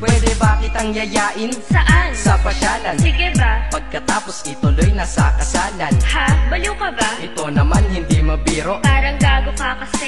Pwede ba kitang yayain? Saan? Sa pasyalan. Sige ba? Pagkatapos ituloy na sa kasalan. Ha? Baliw ka ba? Ito naman hindi mabiro. Parang gago ka kasi